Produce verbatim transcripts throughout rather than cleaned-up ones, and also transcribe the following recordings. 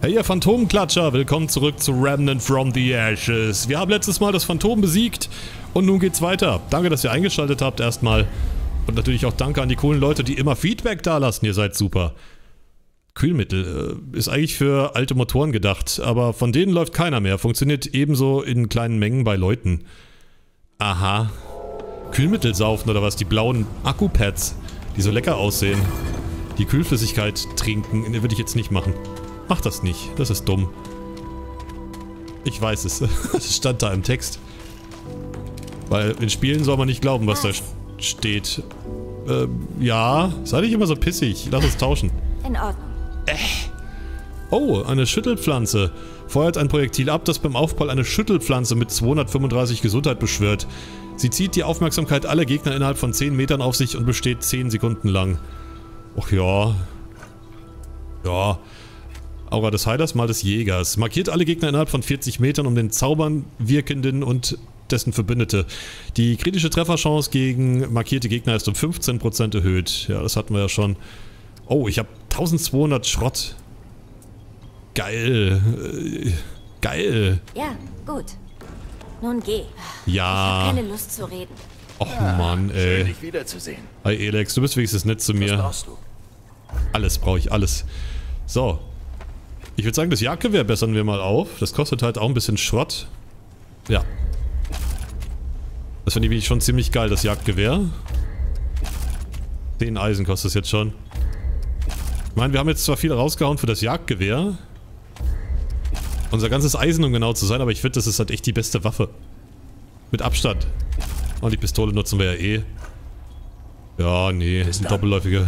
Hey ihr Phantomklatscher, willkommen zurück zu Remnant from the Ashes. Wir haben letztes Mal das Phantom besiegt und nun geht's weiter. Danke, dass ihr eingeschaltet habt erstmal. Und natürlich auch danke an die coolen Leute, die immer Feedback da lassen. Ihr seid super. Kühlmittel äh, ist eigentlich für alte Motoren gedacht, aber von denen läuft keiner mehr. Funktioniert ebenso in kleinen Mengen bei Leuten. Aha. Kühlmittel saufen oder was? Die blauen Akkupads, die so lecker aussehen. Die Kühlflüssigkeit trinken, ne, würde ich jetzt nicht machen. Mach das nicht, das ist dumm. Ich weiß es, das stand da im Text. Weil in Spielen soll man nicht glauben, was da steht. Ähm, ja, sei nicht immer so pissig, lass uns tauschen. In Ordnung. Äh. Oh, eine Schüttelpflanze. Feuert ein Projektil ab, das beim Aufprall eine Schüttelpflanze mit zweihundertfünfunddreißig Gesundheit beschwört. Sie zieht die Aufmerksamkeit aller Gegner innerhalb von zehn Metern auf sich und besteht zehn Sekunden lang. Och ja. Ja. Aura des Heilers, mal des Jägers. Markiert alle Gegner innerhalb von vierzig Metern um den Zaubern wirkenden und dessen Verbündete. Die kritische Trefferchance gegen markierte Gegner ist um fünfzehn Prozent erhöht. Ja, das hatten wir ja schon. Oh, ich habe eintausendzweihundert Schrott. Geil. Äh, geil. Ja, gut. Nun geh. Ja. Ich habe keine Lust zu reden. Och Mann, ey. Schön, dich wiederzusehen. Hi Elex, du bist wenigstens nett zu mir. Was brauchst du? Alles brauche ich, alles. So. Ich würde sagen, das Jagdgewehr bessern wir mal auf. Das kostet halt auch ein bisschen Schrott. Ja. Das finde ich schon ziemlich geil, das Jagdgewehr. zehn Eisen kostet es jetzt schon. Ich meine, wir haben jetzt zwar viel rausgehauen für das Jagdgewehr. Unser ganzes Eisen, um genau zu sein, aber ich finde, das ist halt echt die beste Waffe. Mit Abstand. Und die Pistole nutzen wir ja eh. Ja, nee, ist ein doppelläufiger.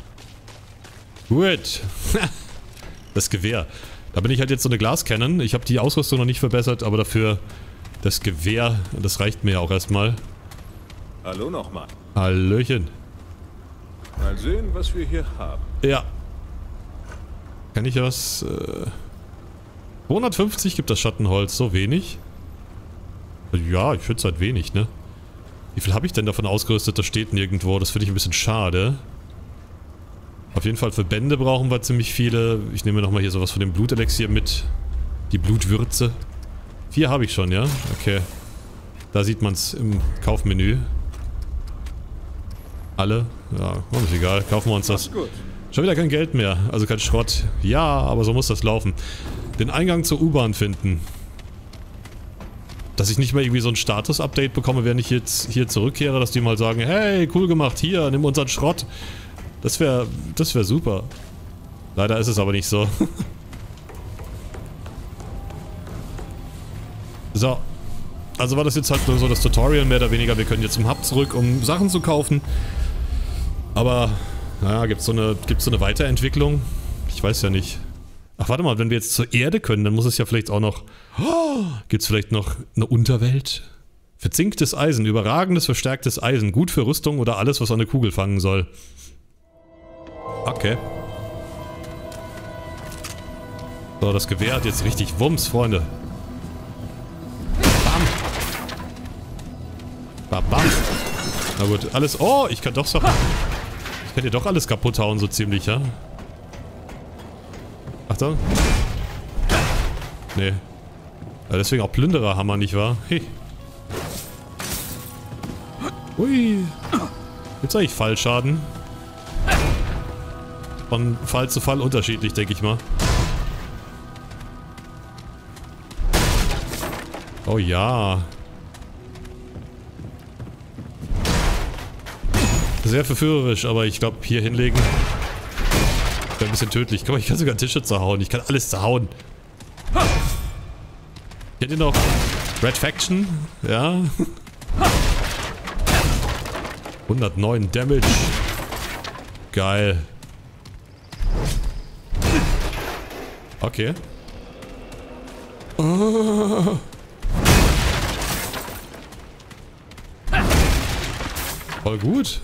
Gut. Das Gewehr. Da bin ich halt jetzt so eine Glascannon. Ich habe die Ausrüstung noch nicht verbessert, aber dafür das Gewehr, das reicht mir ja auch erstmal. Hallo nochmal. Hallöchen. Mal sehen, was wir hier haben. Ja. Kann ich was... Äh, zweihundertfünfzig gibt das Schattenholz, so wenig? Ja, ich finde es halt wenig, ne? Wie viel habe ich denn davon ausgerüstet? Das steht nirgendwo. Das finde ich ein bisschen schade. Auf jeden Fall für Bände brauchen wir ziemlich viele. Ich nehme nochmal hier sowas von dem Blutelixier mit. Die Blutwürze. Vier habe ich schon, ja? Okay. Da sieht man es im Kaufmenü. Alle? Ja, ist egal. Kaufen wir uns das. Gut. Schon wieder kein Geld mehr. Also kein Schrott. Ja, aber so muss das laufen. Den Eingang zur U-Bahn finden. Dass ich nicht mal irgendwie so ein Status-Update bekomme, wenn ich jetzt hier zurückkehre, dass die mal sagen, hey, cool gemacht, hier, nimm unseren Schrott. Das wäre, das wäre super. Leider ist es aber nicht so. So. Also war das jetzt halt nur so das Tutorial, mehr oder weniger. Wir können jetzt zum Hub zurück, um Sachen zu kaufen. Aber, naja, gibt es so eine, gibt's so eine Weiterentwicklung? Ich weiß ja nicht. Ach, warte mal, wenn wir jetzt zur Erde können, dann muss es ja vielleicht auch noch... Oh, gibt es vielleicht noch eine Unterwelt? Verzinktes Eisen, überragendes, verstärktes Eisen. Gut für Rüstung oder alles, was eine Kugel fangen soll. Okay. So, das Gewehr hat jetzt richtig Wumms, Freunde. Bam. Bam, bam. Na gut, alles... Oh, ich kann doch so... Ich kann hier doch alles kaputt hauen, so ziemlich, ja? Achtung. Nee. Ja, deswegen auch Plündererhammer, nicht wahr? Hey. Ui. Gibt's eigentlich Fallschaden? Von Fall zu Fall unterschiedlich, denke ich mal. Oh ja. Sehr verführerisch, aber ich glaube, hier hinlegen wäre ein bisschen tödlich. Guck mal, ich kann sogar Tische zerhauen. Ich kann alles zerhauen. Kennt ihr noch Red Faction? Ja. hundertneun Damage. Geil. Okay. Oh. Voll gut.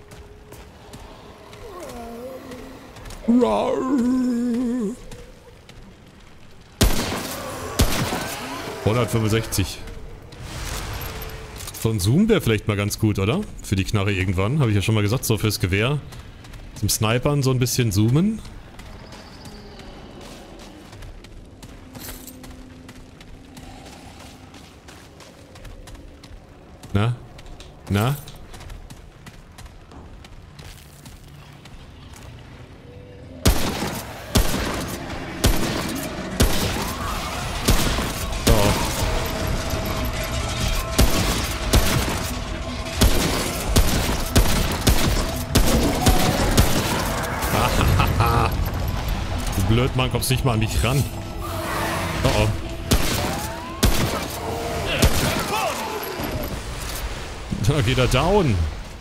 hundertfünfundsechzig. So ein Zoom wäre vielleicht mal ganz gut, oder? Für die Knarre irgendwann. Habe ich ja schon mal gesagt, so fürs Gewehr. Zum Snipern so ein bisschen zoomen. Na? Blöd, man, kommst nicht mal an mich ran. Oh oh. Da geht er down.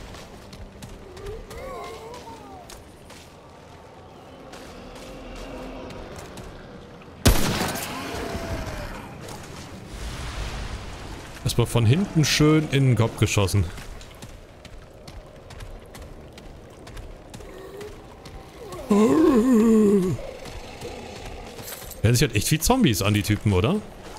Erstmal von hinten schön in den Kopf geschossen. Ja, sich halt echt wie Zombies an, die Typen, oder?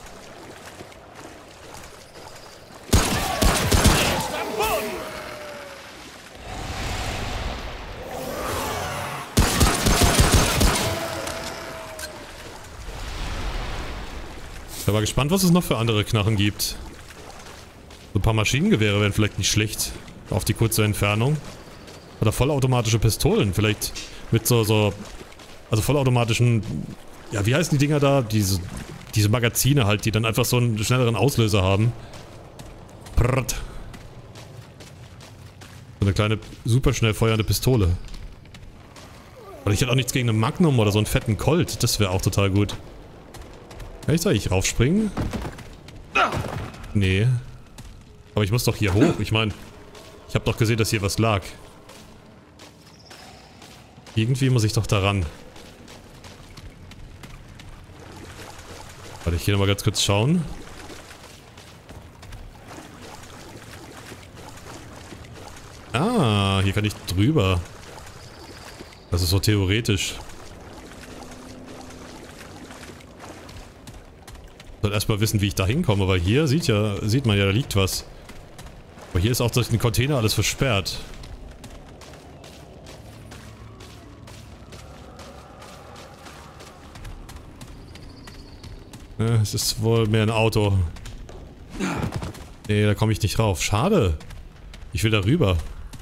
Ich bin mal gespannt, was es noch für andere Knarren gibt. So ein paar Maschinengewehre wären vielleicht nicht schlecht. Auf die kurze Entfernung. Oder vollautomatische Pistolen. Vielleicht mit so, so... Also vollautomatischen... Ja, wie heißen die Dinger da? Diese, diese Magazine halt, die dann einfach so einen schnelleren Auslöser haben. Prrrt. So eine kleine, super schnell feuernde Pistole. Oder ich hätte auch nichts gegen eine Magnum oder so einen fetten Colt. Das wäre auch total gut. Kann ich da nicht raufspringen? Nee. Aber ich muss doch hier hoch. Ich meine, ich habe doch gesehen, dass hier was lag. Irgendwie muss ich doch da ran. Warte, ich gehe nochmal ganz kurz schauen. Ah, hier kann ich drüber. Das ist so theoretisch. Ich soll erstmal wissen, wie ich da hinkomme, weil hier sieht ja, sieht man ja, da liegt was. Aber hier ist auch durch den Container alles versperrt. Ja, es ist wohl mehr ein Auto. Nee, da komme ich nicht rauf. Schade. Ich will da rüber.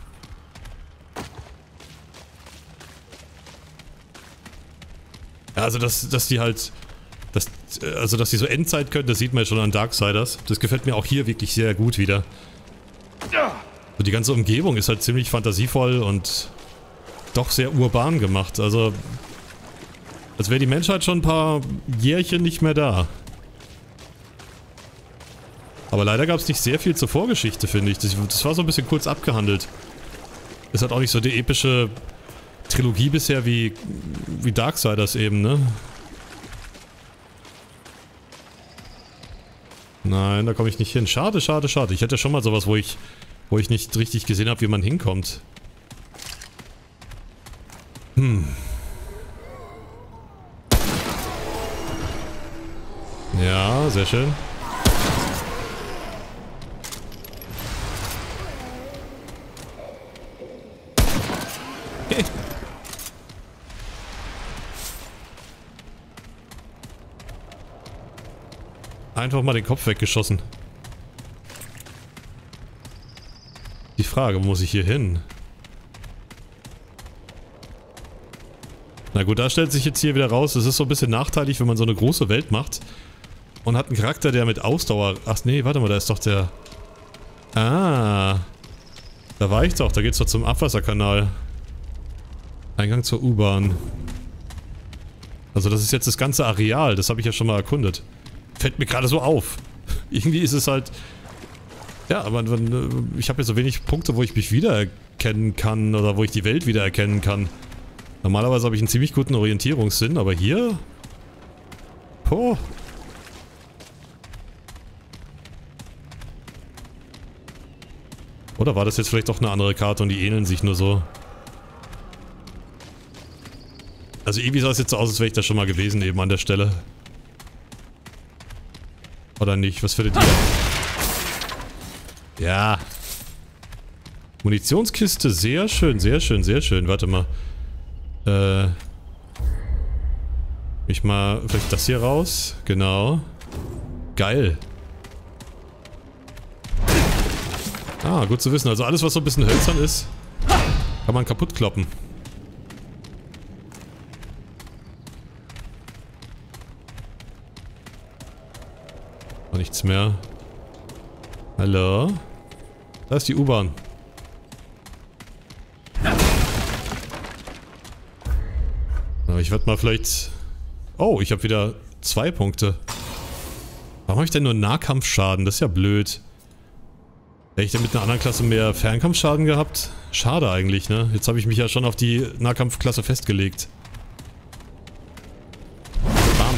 Ja, also dass, dass die halt... Dass, also dass die so Endzeit können, das sieht man ja schon an Darksiders. Das gefällt mir auch hier wirklich sehr gut wieder. So, die ganze Umgebung ist halt ziemlich fantasievoll und doch sehr urban gemacht. Also... Als wäre die Menschheit schon ein paar Jährchen nicht mehr da. Aber leider gab es nicht sehr viel zur Vorgeschichte, finde ich. Das, das war so ein bisschen kurz abgehandelt. Es hat auch nicht so die epische Trilogie bisher wie, wie Darksiders eben, ne? Nein, da komme ich nicht hin. Schade, schade, schade. Ich hätte schon mal sowas, wo ich, wo ich nicht richtig gesehen habe, wie man hinkommt. Hm. Ja, sehr schön. Einfach mal den Kopf weggeschossen. Die Frage, wo muss ich hier hin? Na gut, da stellt sich jetzt hier wieder raus, es ist so ein bisschen nachteilig, wenn man so eine große Welt macht. Und hat einen Charakter, der mit Ausdauer... Ach nee, warte mal, da ist doch der... Ah. Da war ich doch, da geht's doch zum Abwasserkanal. Eingang zur U-Bahn. Also das ist jetzt das ganze Areal, das habe ich ja schon mal erkundet. Fällt mir gerade so auf. Irgendwie ist es halt... Ja, aber ich habe ja so wenig Punkte, wo ich mich wiedererkennen kann oder wo ich die Welt wiedererkennen kann. Normalerweise habe ich einen ziemlich guten Orientierungssinn, aber hier... Poh. Oder war das jetzt vielleicht doch eine andere Karte und die ähneln sich nur so? Also irgendwie sah es jetzt so aus, als wäre ich da schon mal gewesen eben an der Stelle. Oder nicht? Was findet ihr? Ja. Munitionskiste, sehr schön, sehr schön, sehr schön. Warte mal. Äh. Ich mal vielleicht das hier raus. Genau. Geil. Ah, gut zu wissen. Also alles, was so ein bisschen hölzern ist, kann man kaputt kloppen. Oh, nichts mehr. Hallo? Da ist die U-Bahn. Aber ich werde mal vielleicht... Oh, ich habe wieder zwei Punkte. Warum habe ich denn nur Nahkampfschaden? Das ist ja blöd. Hätte ich denn mit einer anderen Klasse mehr Fernkampfschaden gehabt? Schade eigentlich, ne? Jetzt habe ich mich ja schon auf die Nahkampfklasse festgelegt. Bam.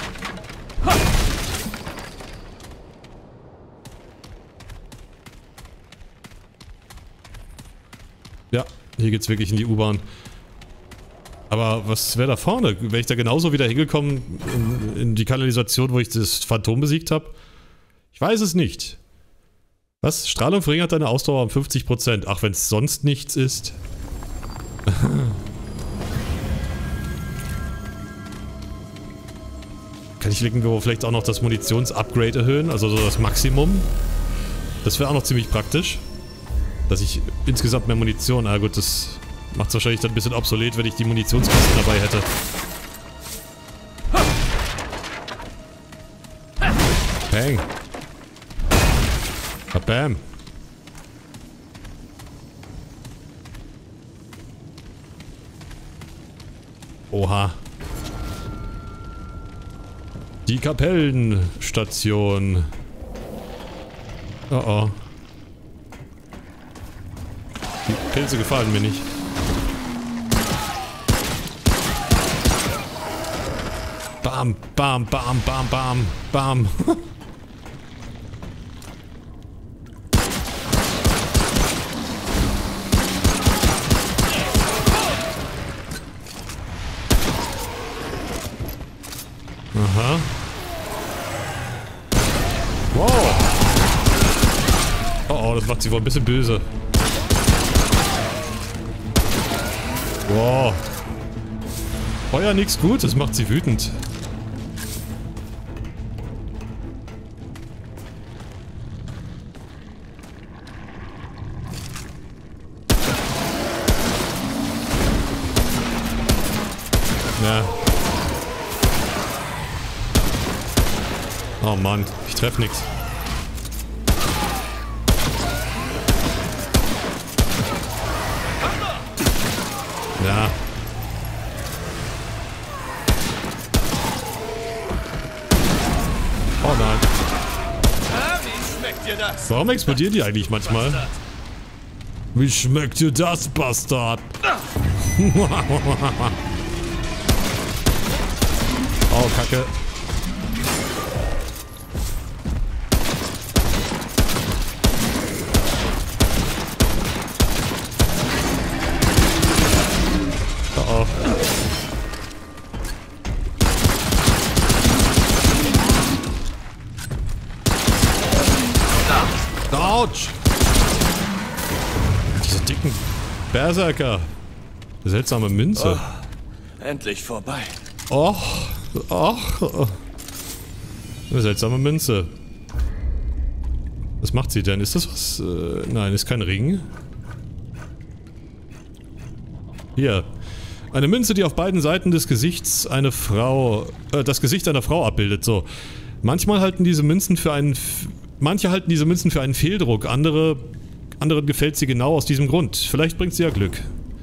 Ja, hier geht's wirklich in die U-Bahn. Aber was wäre da vorne? Wäre ich da genauso wieder hingekommen in, in die Kanalisation, wo ich das Phantom besiegt habe? Ich weiß es nicht. Was? Strahlung verringert deine Ausdauer um fünfzig Prozent. Ach, wenn es sonst nichts ist. Kann ich irgendwo vielleicht auch noch das Munitions-Upgrade erhöhen? Also so das Maximum? Das wäre auch noch ziemlich praktisch. Dass ich insgesamt mehr Munition... Ah gut, das macht es wahrscheinlich dann ein bisschen obsolet, wenn ich die Munitionskisten dabei hätte. Bang. Bam. Oha. Die Kapellenstation. Oh oh. Die Pilze gefallen mir nicht. Bam, bam, bam, bam, bam, bam. Aha. Wow. Oh oh, das macht sie wohl ein bisschen böse. Wow. Feuer nix gut, das macht sie wütend. Ja. Oh Mann, ich treffe nichts. Ja. Oh nein. Wie schmeckt dir das? Warum explodieren die eigentlich manchmal? Wie schmeckt dir das, Bastard? Oh, Kacke. Oh. Autsch! Diese dicken Berserker. Seltsame Münze. Oh, endlich vorbei. Och, och. Eine seltsame Münze. Was macht sie denn? Ist das was? Äh, nein, ist kein Ring. Hier. Eine Münze, die auf beiden Seiten des Gesichts eine Frau, äh, das Gesicht einer Frau abbildet. So. Manchmal halten diese Münzen für einen, manche halten diese Münzen für einen Fehldruck, andere, anderen gefällt sie genau aus diesem Grund. Vielleicht bringt sie ja Glück.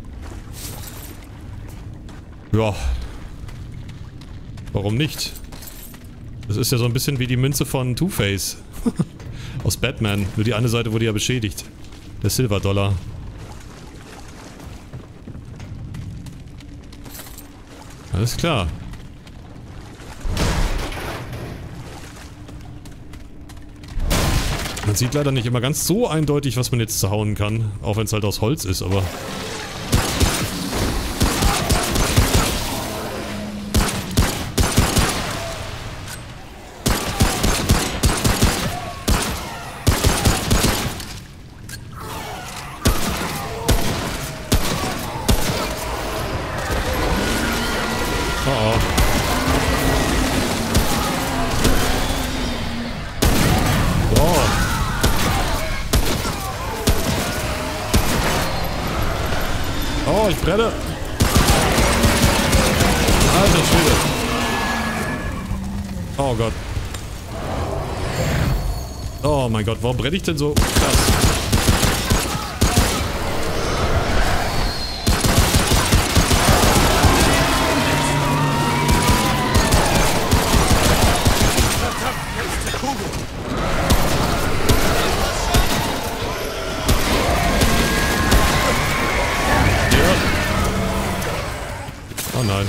Ja. Warum nicht? Das ist ja so ein bisschen wie die Münze von Two-Face. Aus Batman. Nur die eine Seite wurde ja beschädigt. Der Silver-Dollar. Alles klar. Man sieht leider nicht immer ganz so eindeutig, was man jetzt zerhauen kann. Auch wenn es halt aus Holz ist, aber... brenne! Alter Schwede! Oh Gott. Oh mein Gott, warum brenne ich denn so krass? Oh nein.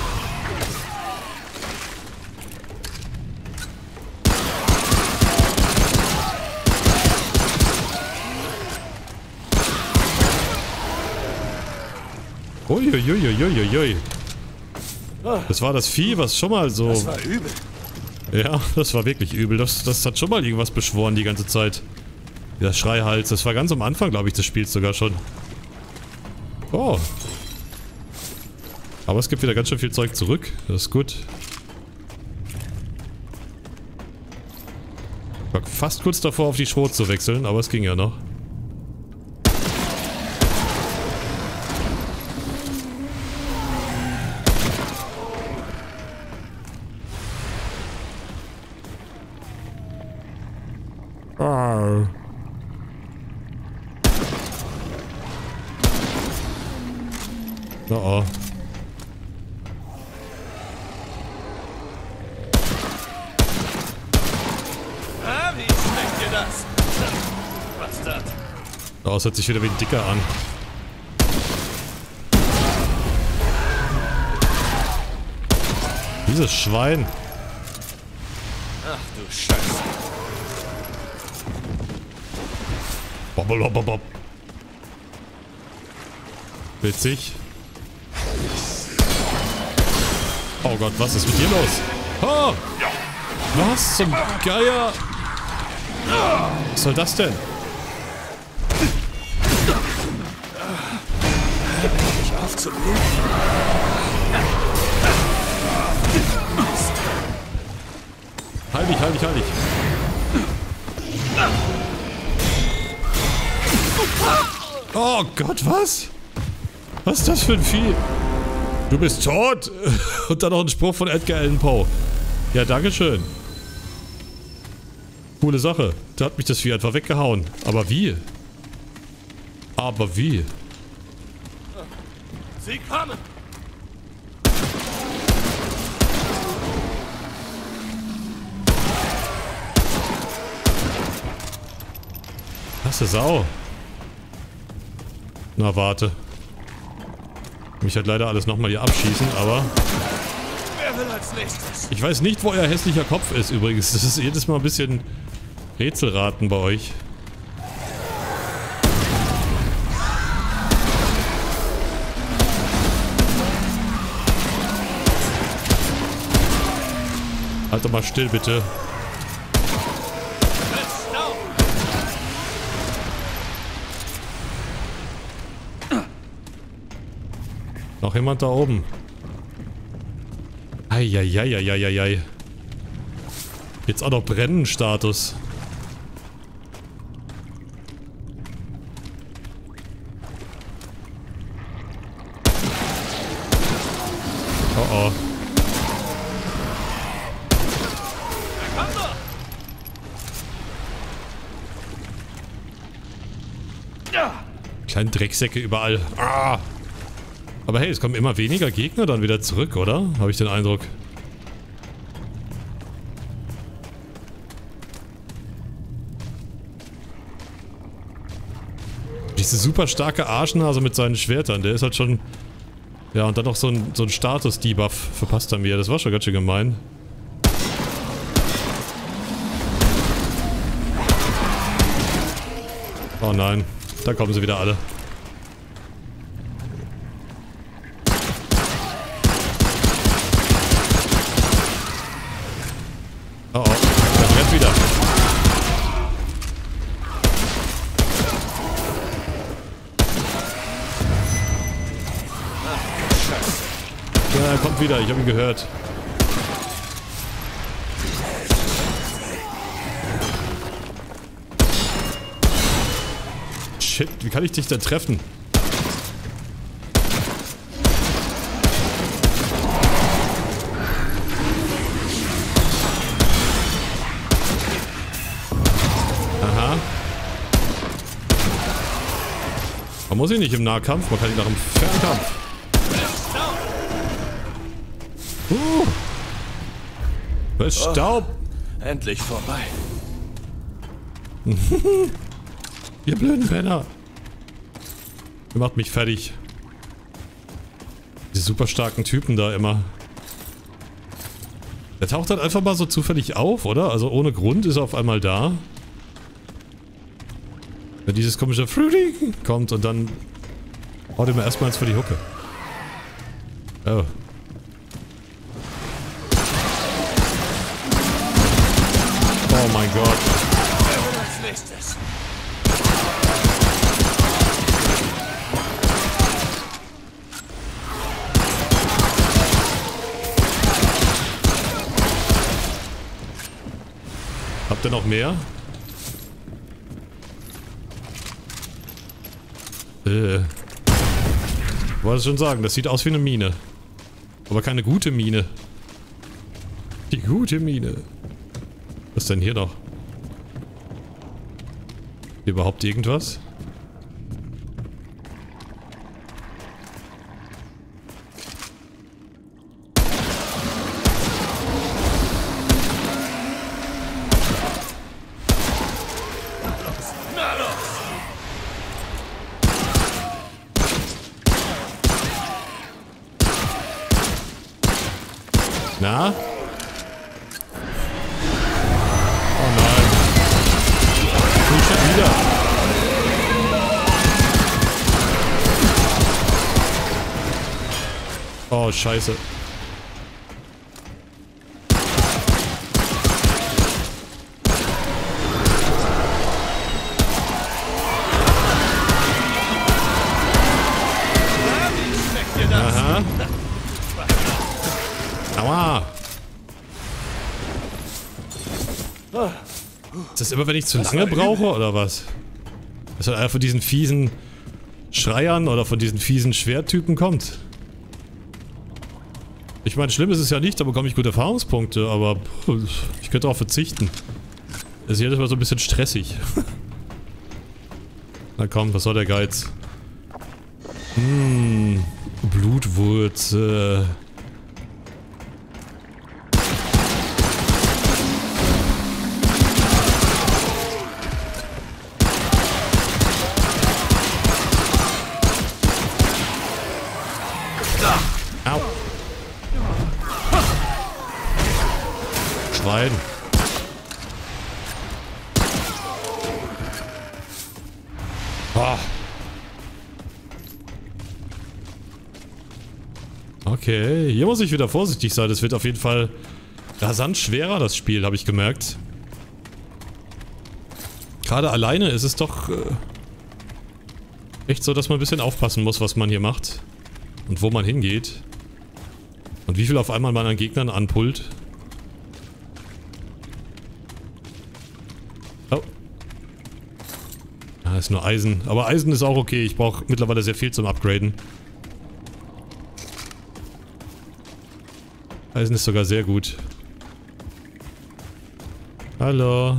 Uiuiuiuiui. Das war das Vieh, was schon mal so... Das war übel. Ja, das war wirklich übel. Das, das hat schon mal irgendwas beschworen die ganze Zeit. Der Schreihals. Das war ganz am Anfang, glaube ich, des Spiels sogar schon. Oh. Aber es gibt wieder ganz schön viel Zeug zurück. Das ist gut. Ich war fast kurz davor, auf die Schrot zu wechseln, aber es ging ja noch. Ah. Oh oh. Ah, wie schmeckt dir das? Bastard. Oh, es hört sich wieder wie ein Dicker an. Dieses Schwein. Ach du Scheiße. Bobbelobbobob. Witzig. Oh Gott, was ist mit dir los? Oh! Was zum Geier? Was soll das denn? Ich auf zu bluten. Halt dich, halt dich, halt dich. Oh Gott, was? Was ist das für ein Vieh? Du bist tot! Und dann noch ein Spruch von Edgar Allan Poe. Ja, dankeschön. Coole Sache. Da hat mich das Vieh einfach weggehauen. Aber wie? Aber wie? Sie kommen! Was ist Sau? Na, warte. Mich halt leider alles nochmal hier abschießen, aber... Wer will als nächstes? Ich weiß nicht, wo euer hässlicher Kopf ist übrigens. Das ist jedes Mal ein bisschen Rätselraten bei euch. Halt doch mal still, bitte. Noch jemand da oben? Eieieiei. Jetzt auch noch Brennen-Status. Oh oh. Kleine Drecksäcke überall. Ah! Aber hey, es kommen immer weniger Gegner dann wieder zurück, oder? Habe ich den Eindruck. Diese super starke Arschnase mit seinen Schwertern, der ist halt schon... Ja, und dann noch so ein, so ein Status-Debuff verpasst er mir. Das war schon ganz schön gemein. Oh nein, da kommen sie wieder alle. Oh oh, der brennt wieder. Ja, er kommt wieder, ich habe ihn gehört. Shit, wie kann ich dich denn treffen? muss ich nicht im Nahkampf, man kann ihn nach dem Fernkampf. Uh. Was Staub. Oh, endlich vorbei. Ihr blöden Penner. Ihr macht mich fertig. Die super starken Typen da immer. Der taucht halt einfach mal so zufällig auf, oder? Also ohne Grund ist er auf einmal da. Wenn dieses komische Fruity kommt und dann haut er mir erstmal eins vor die Hucke. Oh. Oh mein Gott. Als nächstes. Habt ihr noch mehr? Äh. Ich wollte schon sagen, das sieht aus wie eine Mine. Aber keine gute Mine. Die gute Mine. Was ist denn hier noch? Hier überhaupt irgendwas? Na? Oh nein. Nicht schon wieder. Oh, scheiße. Aha. Aua. Ist das immer, wenn ich zu lange brauche, oder was? Dass er von diesen fiesen Schreiern oder von diesen fiesen Schwerttypen kommt? Ich meine, schlimm ist es ja nicht, da bekomme ich gute Erfahrungspunkte, aber ich könnte auch verzichten. Das ist jedes Mal so ein bisschen stressig. Na komm, was soll der Geiz? Hm, Blutwurzel. Au. Schwein. Oh. Okay, hier muss ich wieder vorsichtig sein. Es wird auf jeden Fall rasant schwerer, das Spiel, habe ich gemerkt. Gerade alleine ist es doch äh, echt so, dass man ein bisschen aufpassen muss, was man hier macht. Und wo man hingeht. Und wie viel auf einmal man an Gegnern anpullt. Oh. Ah, ist nur Eisen. Aber Eisen ist auch okay. Ich brauche mittlerweile sehr viel zum Upgraden. Eisen ist sogar sehr gut. Hallo.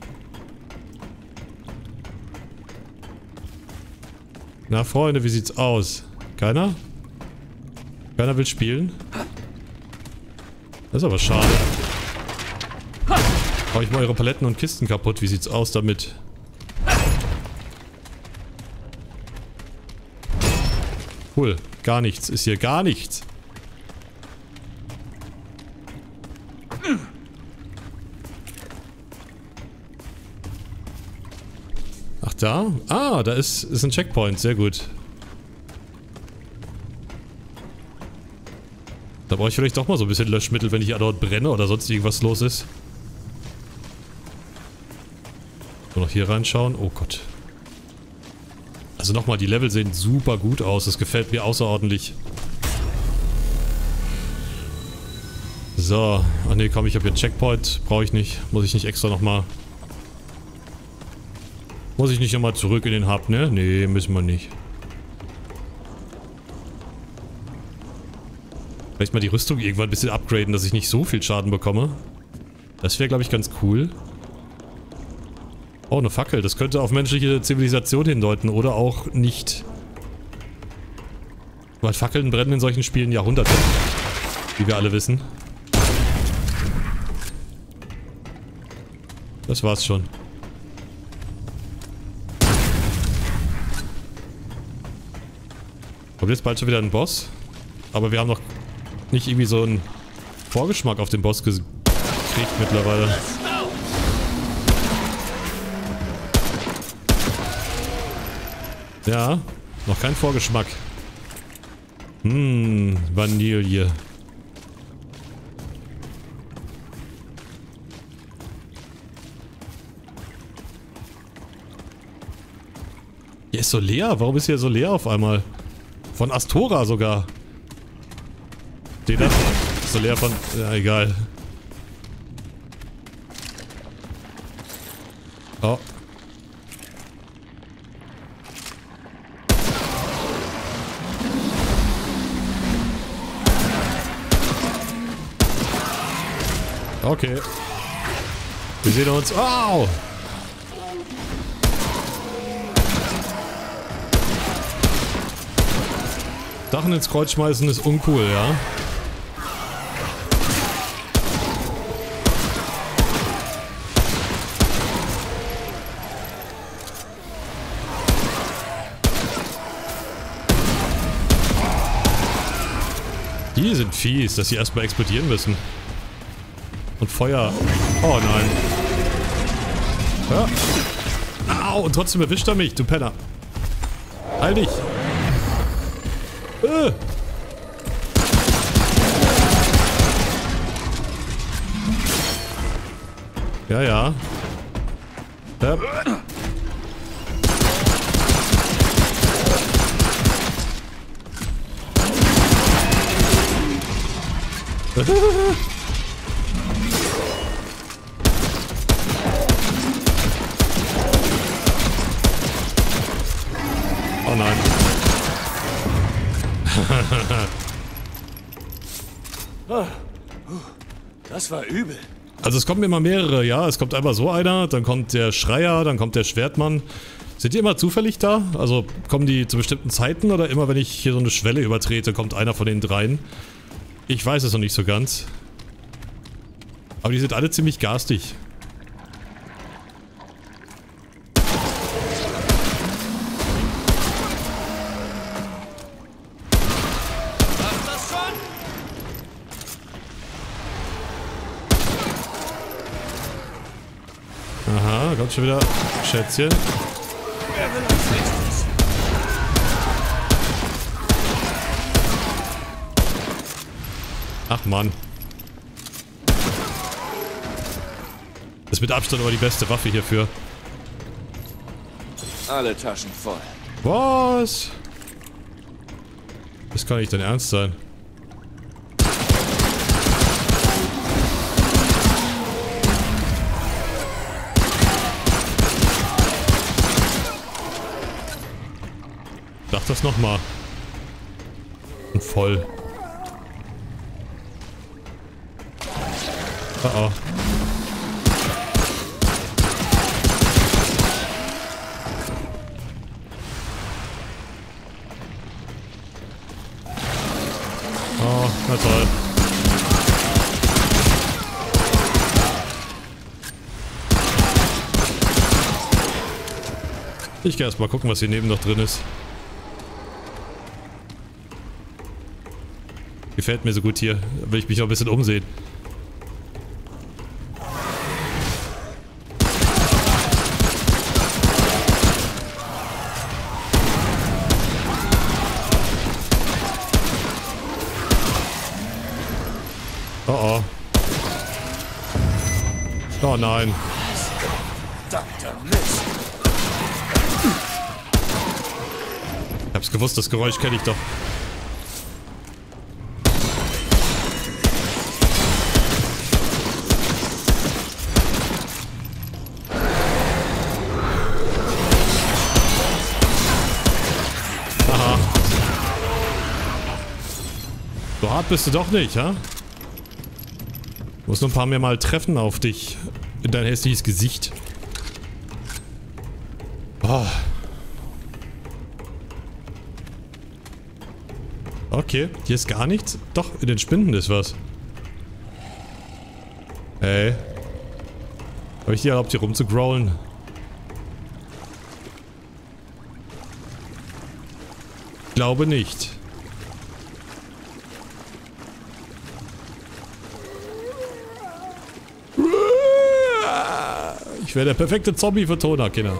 Na Freunde, wie sieht's aus? Keiner? Keiner will spielen? Das ist aber schade. Hau ich mal eure Paletten und Kisten kaputt. Wie sieht's aus damit? Cool. Gar nichts. Ist hier gar nichts. Ach da? Ah, da ist, ist ein Checkpoint. Sehr gut. Da brauche ich vielleicht doch mal so ein bisschen Löschmittel, wenn ich ja dort brenne oder sonst irgendwas los ist. So, noch hier reinschauen. Oh Gott. Also nochmal, die Level sehen super gut aus. Das gefällt mir außerordentlich. So. Ach nee, komm, ich habe hier einen Checkpoint. Brauche ich nicht. Muss ich nicht extra nochmal... Muss ich nicht nochmal zurück in den Hub, ne? Nee, müssen wir nicht. Vielleicht mal die Rüstung irgendwann ein bisschen upgraden, dass ich nicht so viel Schaden bekomme. Das wäre, glaube ich, ganz cool. Oh, eine Fackel. Das könnte auf menschliche Zivilisation hindeuten oder auch nicht. Weil Fackeln brennen in solchen Spielen Jahrhunderte. Wie wir alle wissen. Das war's schon. Kommt jetzt bald schon wieder ein Boss. Aber wir haben noch nicht irgendwie so einen Vorgeschmack auf den Boss gekriegt mittlerweile. Ja, noch kein Vorgeschmack. Hm, Vanille. Hier ist so leer. Warum ist hier so leer auf einmal? Von Astora sogar. Steht das? Ist so leer von... Ja, egal. Oh. Okay. Wir sehen uns. Au! Sachen ins Kreuz schmeißen ist uncool, ja? Die sind fies, dass sie erstmal explodieren müssen. Und Feuer. Oh nein. Ja. Au, und trotzdem erwischt er mich, du Penner. Heil dich. Äh. Ja, ja. Ja. Oh nein. Das war übel. Also es kommen immer mehrere, ja. Es kommt einmal so einer, dann kommt der Schreier, dann kommt der Schwertmann. Sind die immer zufällig da? Also kommen die zu bestimmten Zeiten oder immer wenn ich hier so eine Schwelle übertrete, kommt einer von den dreien? Ich weiß es noch nicht so ganz. Aber die sind alle ziemlich garstig. Aha, kommt schon wieder Schätzchen. Wer will als nächstes? Ach Mann. Das ist mit Abstand aber die beste Waffe hierfür. Alle Taschen voll. Was? Das kann nicht dein Ernst sein. Sag das nochmal. Und voll. Oh oh. Oh, na toll. Ich geh erst mal gucken, was hier neben noch drin ist. Gefällt mir so gut hier. Da will ich mich noch ein bisschen umsehen. Oh oh. Oh nein. Verdammter Mist. Ich hab's gewusst, das Geräusch kenne ich doch. Aha. So hart bist du doch nicht, ha? Muss nur ein paar mehr Mal treffen auf dich. In dein hässliches Gesicht. Oh. Okay, hier ist gar nichts. Doch, in den Spinden ist was. Hey. Habe ich dir erlaubt, hier rumzugrowlen? Glaube nicht. Ich wäre der perfekte Zombie für Toner, Kinder.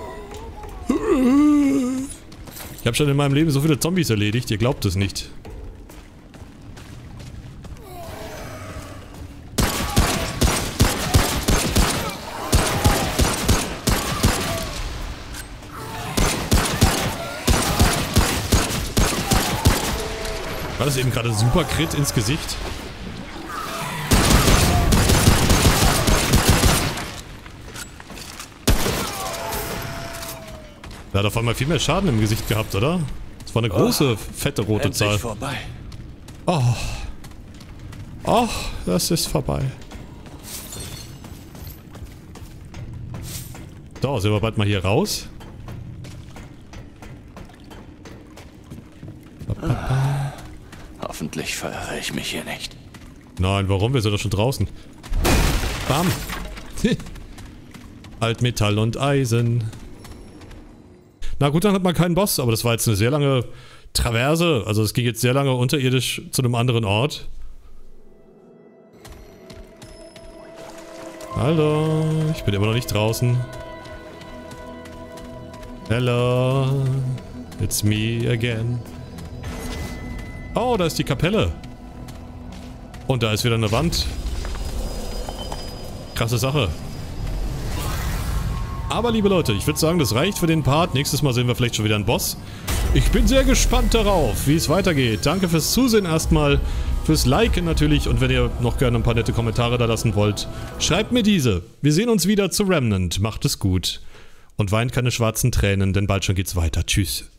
Ich habe schon in meinem Leben so viele Zombies erledigt, ihr glaubt es nicht. War das eben gerade super Crit ins Gesicht? Der hat auf einmal viel mehr Schaden im Gesicht gehabt, oder? Das war eine große, oh, fette rote Zahl. Vorbei. Oh. Oh, das ist vorbei. So, sind wir bald mal hier raus. Ah, hoffentlich verirre ich mich hier nicht. Nein, warum? Wir sind doch schon draußen. Bam. Altmetall und Eisen. Na gut, dann hat man keinen Boss, aber das war jetzt eine sehr lange Traverse. Also es ging jetzt sehr lange unterirdisch zu einem anderen Ort. Hallo, ich bin immer noch nicht draußen. Hello, it's me again. Oh, da ist die Kapelle. Und da ist wieder eine Wand. Krasse Sache. Aber liebe Leute, ich würde sagen, das reicht für den Part. Nächstes Mal sehen wir vielleicht schon wieder einen Boss. Ich bin sehr gespannt darauf, wie es weitergeht. Danke fürs Zusehen erstmal, fürs Liken natürlich. Und wenn ihr noch gerne ein paar nette Kommentare da lassen wollt, schreibt mir diese. Wir sehen uns wieder zu Remnant. Macht es gut. Und weint keine schwarzen Tränen, denn bald schon geht's weiter. Tschüss.